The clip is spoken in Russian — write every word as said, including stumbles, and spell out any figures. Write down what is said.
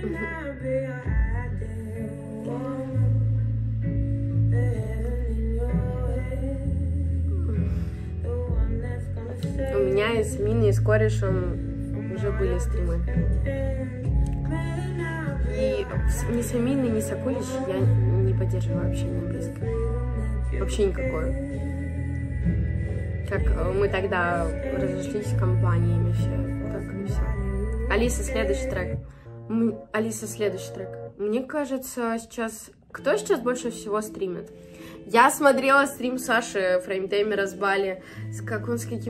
У меня и с Миной, и с корешем уже были стримы. И ни с Аминой, ни с Акулич я не поддерживаю общение близко. Вообще никакое. Как мы тогда разошлись с компаниями все. Так и все. Алиса, следующий трек. М... Алиса, следующий трек. Мне кажется, сейчас... Кто сейчас больше всего стримит? Я смотрела стрим Саши Фреймтаймера с Бали. Как он с каким